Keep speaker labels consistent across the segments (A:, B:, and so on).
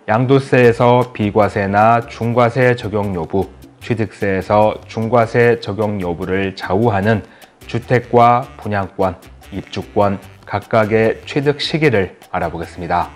A: 양도세에서 비과세나 중과세 적용 여부, 취득세에서 중과세 적용 여부를 좌우하는 주택과 분양권, 입주권 각각의 취득 시기를 알아보겠습니다.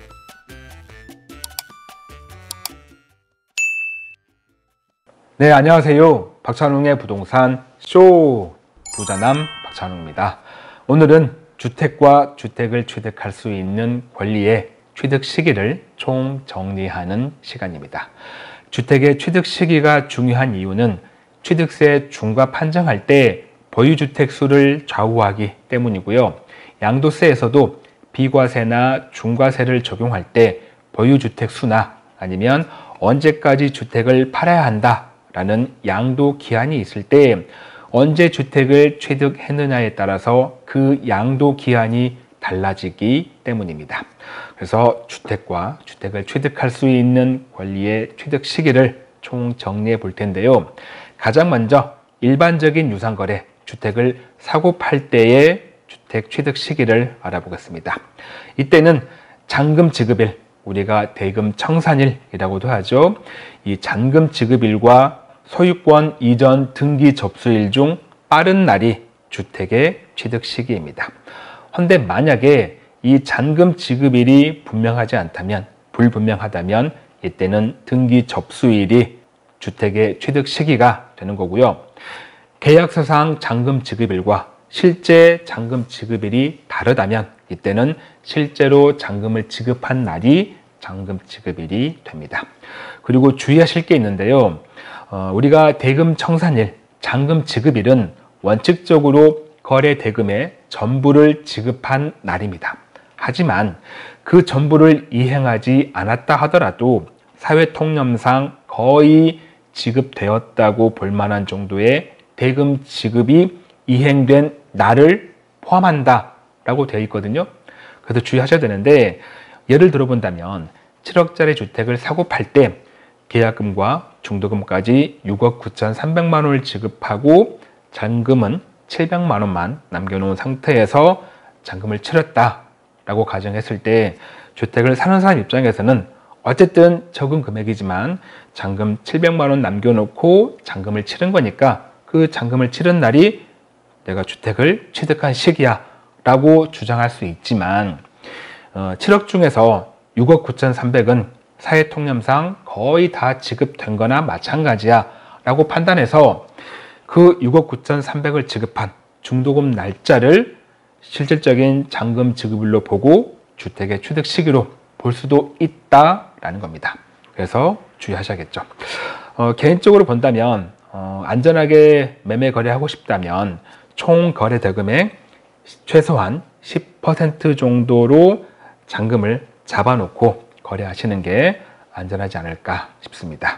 A: 네, 안녕하세요. 박찬웅의 부동산 쇼 부자남 박찬웅입니다. 오늘은 주택과 주택을 취득할 수 있는 권리의 취득 시기를 총정리하는 시간입니다. 주택의 취득 시기가 중요한 이유는 취득세 중과 판정할 때 보유주택 수를 좌우하기 때문이고요. 양도세에서도 비과세나 중과세를 적용할 때 보유주택 수나 아니면 언제까지 주택을 팔아야 한다라는 양도 기한이 있을 때 언제 주택을 취득했느냐에 따라서 그 양도 기한이 달라지기 때문입니다. 그래서 주택과 주택을 취득할 수 있는 권리의 취득 시기를 총 정리해 볼 텐데요. 가장 먼저 일반적인 유상거래, 주택을 사고 팔 때의 주택 취득 시기를 알아보겠습니다. 이때는 잔금 지급일, 우리가 대금 청산일이라고도 하죠. 이 잔금 지급일과 소유권 이전 등기 접수일 중 빠른 날이 주택의 취득 시기입니다. 헌데 만약에 이 잔금 지급일이 불분명하다면 이때는 등기 접수일이 주택의 취득 시기가 되는 거고요. 계약서상 잔금 지급일과 실제 잔금 지급일이 다르다면 이때는 실제로 잔금을 지급한 날이 잔금 지급일이 됩니다. 그리고 주의하실 게 있는데요. 우리가 대금 청산일, 잔금 지급일은 원칙적으로 거래 대금의 전부를 지급한 날입니다. 하지만 그 전부를 이행하지 않았다 하더라도 사회통념상 거의 지급되었다고 볼 만한 정도의 대금 지급이 이행된 날을 포함한다 라고 되어 있거든요. 그래서 주의하셔야 되는데, 예를 들어 본다면 7억짜리 주택을 사고 팔 때 계약금과 중도금까지 6억 9,300만 원을 지급하고 잔금은 700만 원만 남겨놓은 상태에서 잔금을 치렀다라고 가정했을 때 주택을 사는 사람 입장에서는 어쨌든 적은 금액이지만 잔금 700만 원 남겨놓고 잔금을 치른 거니까 그 잔금을 치른 날이 내가 주택을 취득한 시기야 라고 주장할 수 있지만 7억 중에서 6억 9,300은 사회통념상 거의 다 지급된 거나 마찬가지야 라고 판단해서 그 6억 9,300을 지급한 중도금 날짜를 실질적인 잔금 지급일로 보고 주택의 취득 시기로 볼 수도 있다라는 겁니다. 그래서 주의하셔야겠죠. 개인적으로 본다면 안전하게 매매 거래하고 싶다면 총 거래 대금의 최소한 10% 정도로 잔금을 잡아놓고 거래하시는 게 안전하지 않을까 싶습니다.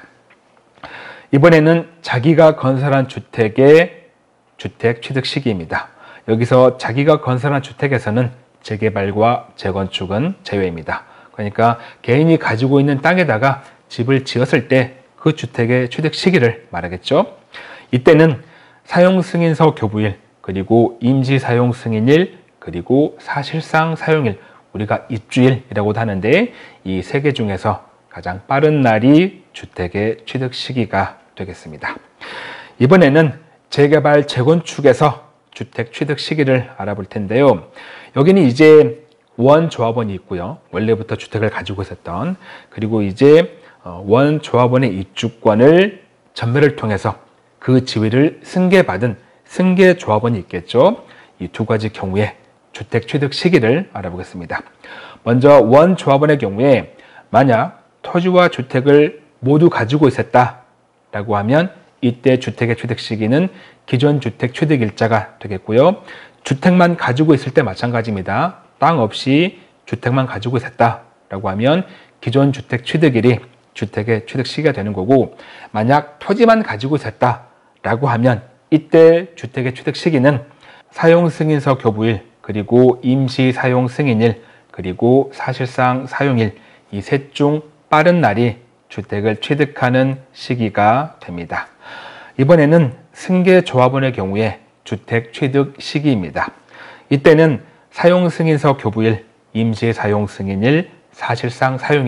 A: 이번에는 자기가 건설한 주택의 주택 취득 시기입니다. 여기서 자기가 건설한 주택에서는 재개발과 재건축은 제외입니다. 그러니까 개인이 가지고 있는 땅에다가 집을 지었을 때 그 주택의 취득 시기를 말하겠죠. 이때는 사용승인서 교부일, 그리고 임시사용승인일, 그리고 사실상 사용일, 우리가 입주일이라고도 하는데 이 세 개 중에서 가장 빠른 날이 주택의 취득 시기가 되겠습니다. 이번에는 재개발, 재건축에서 주택 취득 시기를 알아볼 텐데요. 여기는 이제 원조합원이 있고요. 원래부터 주택을 가지고 있었던, 그리고 이제 원조합원의 입주권을 전매를 통해서 그 지위를 승계받은 승계조합원이 있겠죠. 이 두 가지 경우에 주택 취득 시기를 알아보겠습니다. 먼저 원조합원의 경우에 만약 토지와 주택을 모두 가지고 있었다라고 하면 이때 주택의 취득 시기는 기존 주택 취득 일자가 되겠고요. 주택만 가지고 있을 때 마찬가지입니다. 땅 없이 주택만 가지고 있었다라고 하면 기존 주택 취득일이 주택의 취득 시기가 되는 거고, 만약 토지만 가지고 있었다라고 하면 이때 주택의 취득 시기는 사용승인서 교부일, 그리고 임시사용승인일, 그리고 사실상 사용일, 이 셋 중 빠른 날이 주택을 취득하는 시기가 됩니다. 이번에는 승계조합원의 경우에 주택 취득 시기입니다. 이때는 사용승인서 교부일, 임시사용승인일, 사실상 사용일,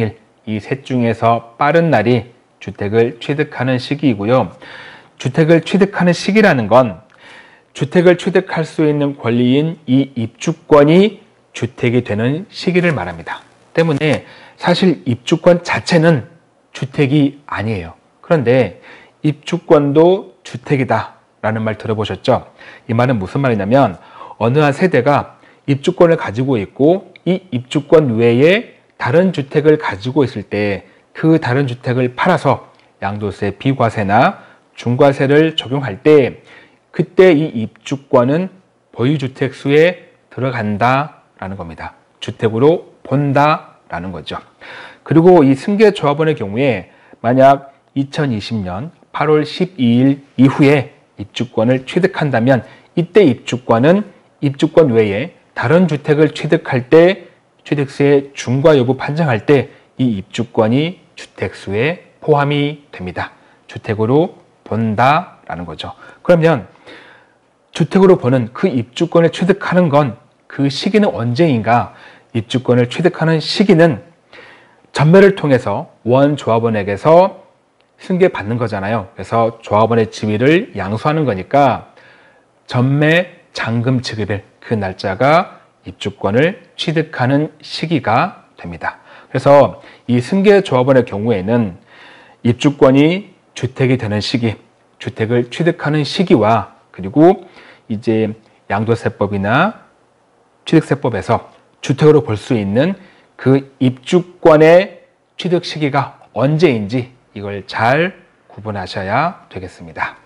A: 이 셋 중에서 빠른 날이 주택을 취득하는 시기이고요. 주택을 취득하는 시기라는 건 주택을 취득할 수 있는 권리인 이 입주권이 주택이 되는 시기를 말합니다. 때문에 사실 입주권 자체는 주택이 아니에요. 그런데 입주권도 주택이다 라는 말 들어보셨죠? 이 말은 무슨 말이냐면 어느 한 세대가 입주권을 가지고 있고 이 입주권 외에 다른 주택을 가지고 있을 때 그 다른 주택을 팔아서 양도세 비과세나 중과세를 적용할 때 그때 이 입주권은 보유주택 수에 들어간다라는 겁니다. 주택으로 본다라는 거죠. 그리고 이 승계조합원의 경우에 만약 2020년 8월 12일 이후에 입주권을 취득한다면 이때 입주권은 입주권 외에 다른 주택을 취득할 때 취득세 중과 여부 판정할 때 이 입주권이 주택수에 포함이 됩니다. 주택으로 본다라는 거죠. 그러면 주택으로 보는 그 입주권을 취득하는 건 그 시기는 언제인가? 입주권을 취득하는 시기는 전매를 통해서 원조합원에게서 승계받는 거잖아요. 그래서 조합원의 지위를 양수하는 거니까 전매 잔금 지급일 그 날짜가 입주권을 취득하는 시기가 됩니다. 그래서 이 승계조합원의 경우에는 입주권이 주택이 되는 시기, 주택을 취득하는 시기와 그리고 이제 양도세법이나 취득세법에서 주택으로 볼 수 있는 그 입주권의 취득 시기가 언제인지 이걸 잘 구분하셔야 되겠습니다.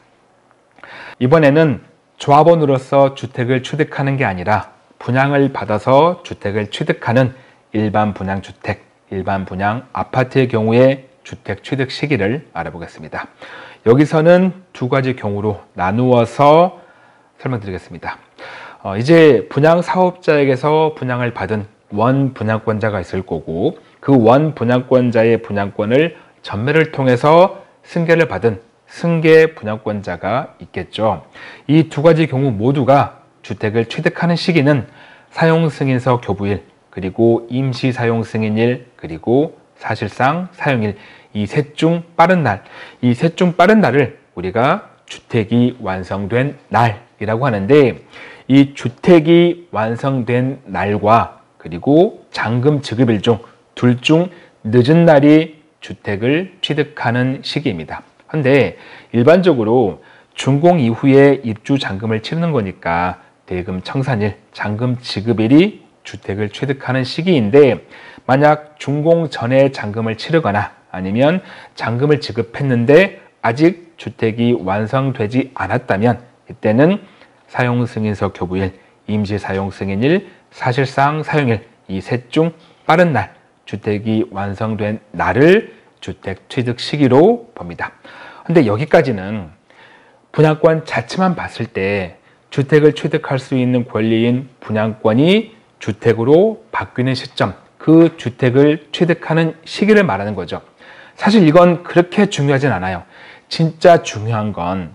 A: 이번에는 조합원으로서 주택을 취득하는 게 아니라 분양을 받아서 주택을 취득하는 일반 분양주택, 일반 분양 아파트의 경우에 주택 취득 시기를 알아보겠습니다. 여기서는 두 가지 경우로 나누어서 설명드리겠습니다. 이제 분양 사업자에게서 분양을 받은 원 분양권자가 있을 거고 그 원 분양권자의 분양권을 전매를 통해서 승계를 받은 승계 분양권자가 있겠죠. 이 두 가지 경우 모두가 주택을 취득하는 시기는 사용승인서 교부일, 그리고 임시사용승인일, 그리고 사실상 사용일, 이 셋 중 빠른 날, 이 셋 중 빠른 날을 우리가 주택이 완성된 날이라고 하는데 이 주택이 완성된 날과 그리고 잔금 지급일 중 둘 중 늦은 날이 주택을 취득하는 시기입니다. 그런데 일반적으로 준공 이후에 입주 잔금을 치르는 거니까 대금 청산일, 잔금 지급일이 주택을 취득하는 시기인데 만약 준공 전에 잔금을 치르거나 아니면 잔금을 지급했는데 아직 주택이 완성되지 않았다면 이때는 사용승인서 교부일, 임시사용승인일, 사실상 사용일 이 셋 중 빠른 날, 주택이 완성된 날을 주택 취득 시기로 봅니다. 근데 여기까지는 분양권 자체만 봤을 때 주택을 취득할 수 있는 권리인 분양권이 주택으로 바뀌는 시점, 그 주택을 취득하는 시기를 말하는 거죠. 사실 이건 그렇게 중요하진 않아요. 진짜 중요한 건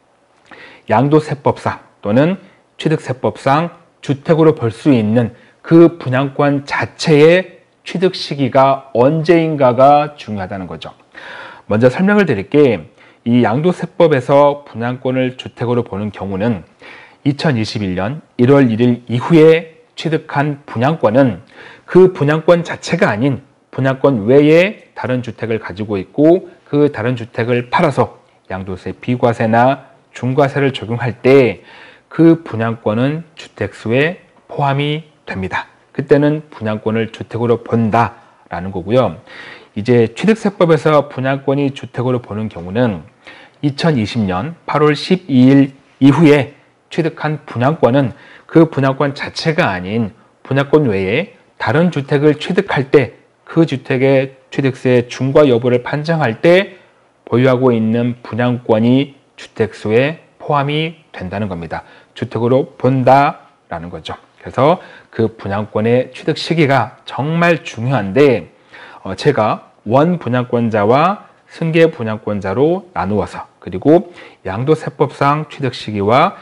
A: 양도세법상 또는 취득세법상 주택으로 볼 수 있는 그 분양권 자체의 취득 시기가 언제인가가 중요하다는 거죠. 먼저 설명을 드릴게 이 양도세법에서 분양권을 주택으로 보는 경우는 2021년 1월 1일 이후에 취득한 분양권은 그 분양권 자체가 아닌 분양권 외에 다른 주택을 가지고 있고 그 다른 주택을 팔아서 양도세 비과세나 중과세를 적용할 때 그 분양권은 주택수에 포함이 됩니다. 그때는 분양권을 주택으로 본다라는 거고요. 이제 취득세법에서 분양권이 주택으로 보는 경우는 2020년 8월 12일 이후에 취득한 분양권은 그 분양권 자체가 아닌 분양권 외에 다른 주택을 취득할 때 그 주택의 취득세 중과 여부를 판정할 때 보유하고 있는 분양권이 주택수에 포함이 된다는 겁니다. 주택으로 본다라는 거죠. 그래서 그 분양권의 취득 시기가 정말 중요한데 제가 원 분양권자와 승계 분양권자로 나누어서 그리고 양도세법상 취득 시기와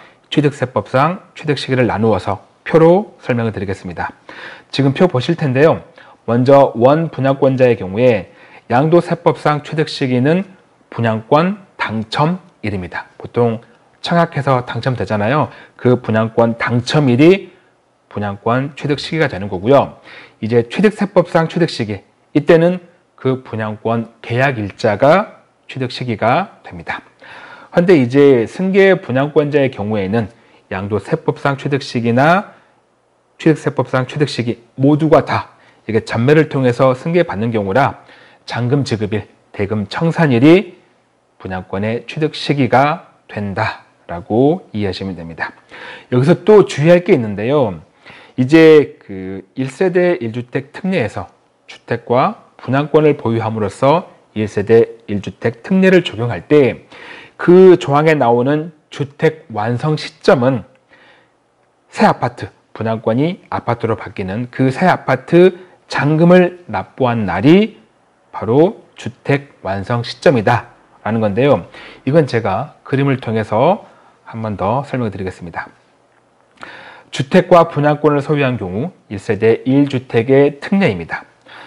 A: 취득세법상 취득 시기를 나누어서 표로 설명을 드리겠습니다. 지금 표 보실 텐데요. 먼저 원분양권자의 경우에 양도세법상 취득 시기는 분양권 당첨일입니다. 보통 청약해서 당첨되잖아요. 그 분양권 당첨일이 분양권 취득 시기가 되는 거고요. 이제 취득세법상 취득 시기, 이때는 그 분양권 계약일자가 취득 시기가 됩니다. 그런데 이제 승계 분양권자의 경우에는 양도세법상 취득 시기나 취득세법상 취득 시기 모두가 다 이게 전매를 통해서 승계받는 경우라 잔금 지급일, 대금 청산일이 분양권의 취득 시기가 된다라고 이해하시면 됩니다. 여기서 또 주의할 게 있는데요. 이제 그 1세대 1주택 특례에서 주택과 분양권을 보유함으로써 1세대 1주택 특례를 적용할 때 그 조항에 나오는 주택 완성 시점은 새 아파트, 분양권이 아파트로 바뀌는 그 새 아파트 잔금을 납부한 날이 바로 주택 완성 시점이다 라는 건데요. 이건 제가 그림을 통해서 한 번 더 설명을 드리겠습니다. 주택과 분양권을 소유한 경우 1세대 1주택의 특례입니다.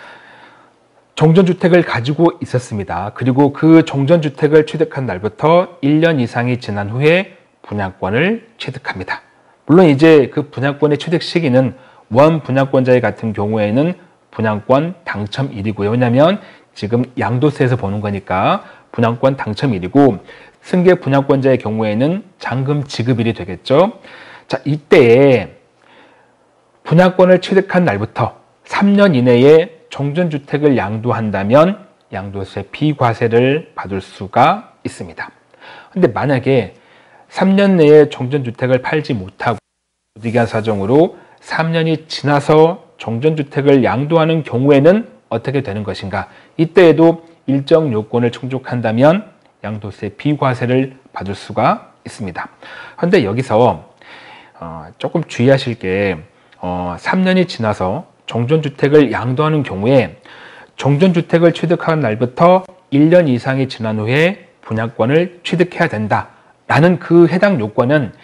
A: 종전주택을 가지고 있었습니다. 그리고 그 종전주택을 취득한 날부터 1년 이상이 지난 후에 분양권을 취득합니다. 물론 이제 그 분양권의 취득 시기는 원 분양권자의 같은 경우에는 분양권 당첨일이고요. 왜냐하면 지금 양도세에서 보는 거니까 분양권 당첨일이고, 승계 분양권자의 경우에는 잔금 지급일이 되겠죠. 자, 이때에 분양권을 취득한 날부터 3년 이내에 종전주택을 양도한다면 양도세 비과세를 받을 수가 있습니다. 근데 만약에 3년 내에 종전주택을 팔지 못하고 부득이한 사정으로 3년이 지나서 종전주택을 양도하는 경우에는 어떻게 되는 것인가? 이때에도 일정 요건을 충족한다면 양도세 비과세를 받을 수가 있습니다. 그런데 여기서 조금 주의하실 게 3년이 지나서 종전주택을 양도하는 경우에 종전주택을 취득한 날부터 1년 이상이 지난 후에 분양권을 취득해야 된다라는 그 해당 요건은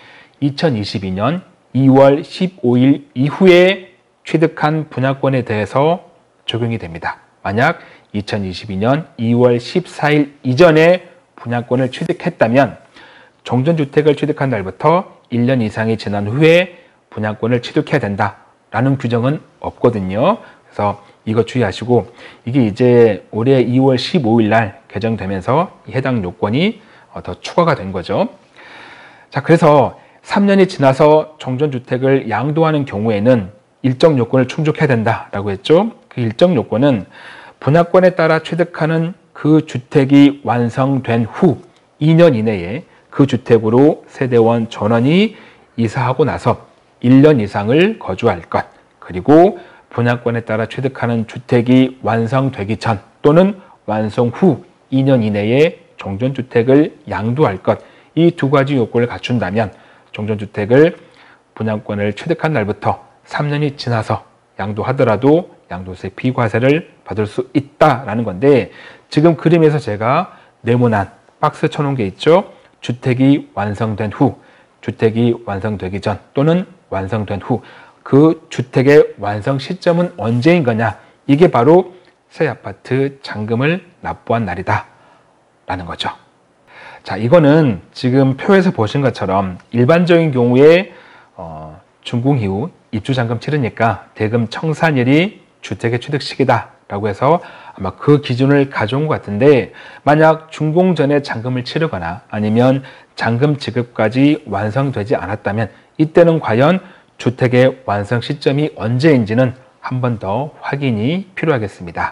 A: 2022년 2월 15일 이후에 취득한 분양권에 대해서 적용이 됩니다. 만약 2022년 2월 14일 이전에 분양권을 취득했다면 종전주택을 취득한 날부터 1년 이상이 지난 후에 분양권을 취득해야 된다라는 규정은 없거든요. 그래서 이거 주의하시고, 이게 이제 올해 2월 15일 날 개정되면서 해당 요건이 더 추가가 된 거죠. 자, 그래서 3년이 지나서 종전주택을 양도하는 경우에는 일정 요건을 충족해야 된다라고 했죠. 그 일정 요건은 분양권에 따라 취득하는 그 주택이 완성된 후 2년 이내에 그 주택으로 세대원 전원이 이사하고 나서 1년 이상을 거주할 것, 그리고 분양권에 따라 취득하는 주택이 완성되기 전 또는 완성 후 2년 이내에 종전주택을 양도할 것, 이 두 가지 요건을 갖춘다면 종전주택을 분양권을 취득한 날부터 3년이 지나서 양도하더라도 양도세 비과세를 받을 수 있다라는 건데, 지금 그림에서 제가 네모난 박스 쳐놓은 게 있죠. 주택이 완성된 후, 주택이 완성되기 전 또는 완성된 후, 그 주택의 완성 시점은 언제인 거냐? 이게 바로 새 아파트 잔금을 납부한 날이다 라는 거죠. 자, 이거는 지금 표에서 보신 것처럼 일반적인 경우에 준공 이후 입주잔금 치르니까 대금 청산일이 주택의 취득 시기다 라고 해서 아마 그 기준을 가져온 것 같은데, 만약 준공 전에 잔금을 치르거나 아니면 잔금 지급까지 완성되지 않았다면 이때는 과연 주택의 완성 시점이 언제인지는 한 번 더 확인이 필요하겠습니다.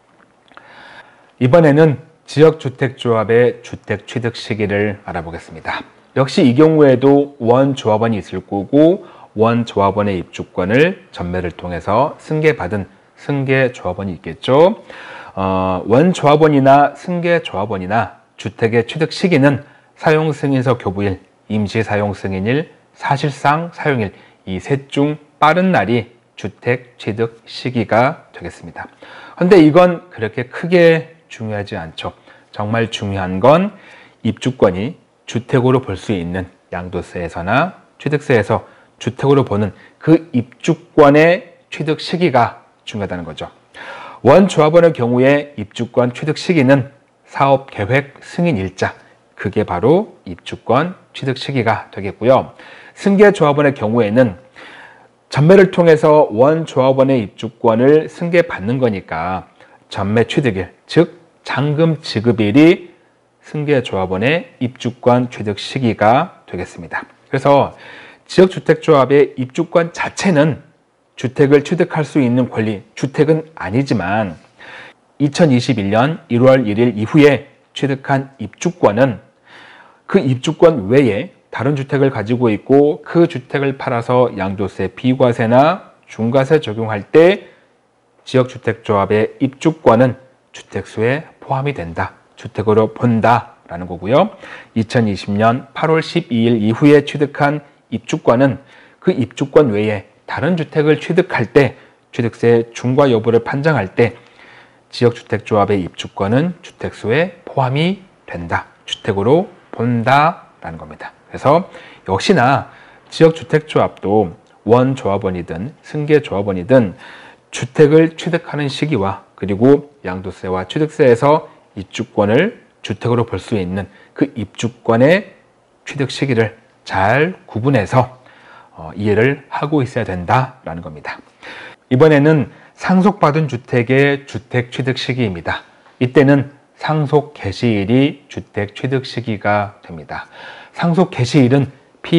A: 이번에는 지역주택조합의 주택 취득 시기를 알아보겠습니다. 역시 이 경우에도 원조합원이 있을 거고, 원조합원의 입주권을 전매를 통해서 승계받은 승계조합원이 있겠죠. 원조합원이나 승계조합원이나 주택의 취득 시기는 사용승인서 교부일, 임시사용승인일, 사실상 사용일, 이 셋 중 빠른 날이 주택 취득 시기가 되겠습니다. 그런데 이건 그렇게 크게 중요하지 않죠. 정말 중요한 건 입주권이 주택으로 볼 수 있는 양도세에서나 취득세에서 주택으로 보는 그 입주권의 취득 시기가 중요하다는 거죠. 원조합원의 경우에 입주권 취득 시기는 사업계획 승인일자, 그게 바로 입주권 취득 시기가 되겠고요. 승계조합원의 경우에는 전매를 통해서 원조합원의 입주권을 승계받는 거니까 전매 취득일, 즉 잔금 지급일이 승계조합원의 입주권 취득 시기가 되겠습니다. 그래서 지역주택조합의 입주권 자체는 주택을 취득할 수 있는 권리, 주택은 아니지만 2021년 1월 1일 이후에 취득한 입주권은 그 입주권 외에 다른 주택을 가지고 있고 그 주택을 팔아서 양도세, 비과세나 중과세 적용할 때 지역주택조합의 입주권은 주택수에 포함이 된다, 주택으로 본다라는 거고요. 2020년 8월 12일 이후에 취득한 입주권은 그 입주권 외에 다른 주택을 취득할 때 취득세 중과 여부를 판정할 때 지역주택조합의 입주권은 주택수에 포함이 된다, 주택으로 본다라는 겁니다. 그래서 역시나 지역주택조합도 원조합원이든 승계조합원이든 주택을 취득하는 시기와 그리고 양도세와 취득세에서 입주권을 주택으로 볼 수 있는 그 입주권의 취득 시기를 잘 구분해서 이해를 하고 있어야 된다라는 겁니다. 이번에는 상속받은 주택의 주택 취득 시기입니다. 이때는 상속 개시일이 주택 취득 시기가 됩니다. 상속 개시일은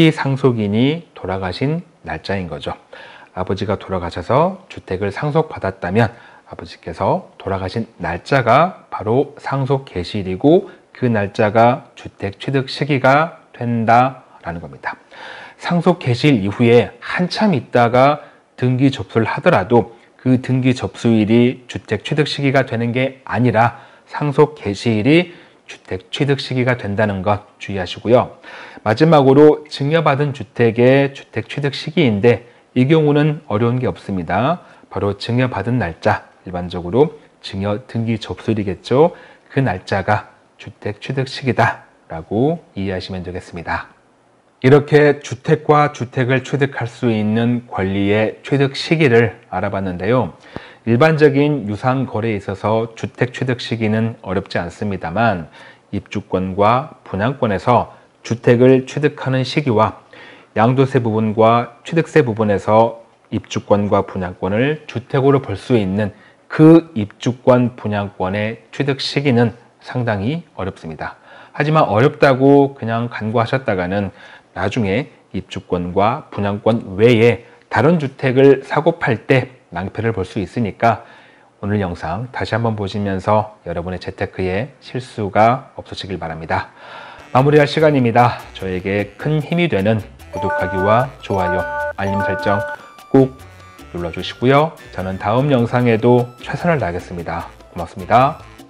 A: 피상속인이 돌아가신 날짜인 거죠. 아버지가 돌아가셔서 주택을 상속받았다면 아버지께서 돌아가신 날짜가 바로 상속 개시일이고 그 날짜가 주택 취득 시기가 된다라는 겁니다. 상속 개시일 이후에 한참 있다가 등기 접수를 하더라도 그 등기 접수일이 주택 취득 시기가 되는 게 아니라 상속 개시일이 주택 취득 시기가 된다는 것 주의하시고요. 마지막으로 증여받은 주택의 주택 취득 시기인데 이 경우는 어려운 게 없습니다. 바로 증여받은 날짜, 일반적으로 증여 등기 접수일이겠죠. 그 날짜가 주택 취득 시기다라고 이해하시면 되겠습니다. 이렇게 주택과 주택을 취득할 수 있는 권리의 취득 시기를 알아봤는데요. 일반적인 유상거래에 있어서 주택 취득 시기는 어렵지 않습니다만 입주권과 분양권에서 주택을 취득하는 시기와 양도세 부분과 취득세 부분에서 입주권과 분양권을 주택으로 볼 수 있는 그 입주권 분양권의 취득 시기는 상당히 어렵습니다. 하지만 어렵다고 그냥 간과하셨다가는 나중에 입주권과 분양권 외에 다른 주택을 사고 팔 때 낭패를 볼 수 있으니까 오늘 영상 다시 한번 보시면서 여러분의 재테크에 실수가 없으시길 바랍니다. 마무리할 시간입니다. 저에게 큰 힘이 되는 구독하기와 좋아요, 알림 설정 꼭 눌러주시고요. 저는 다음 영상에도 최선을 다하겠습니다. 고맙습니다.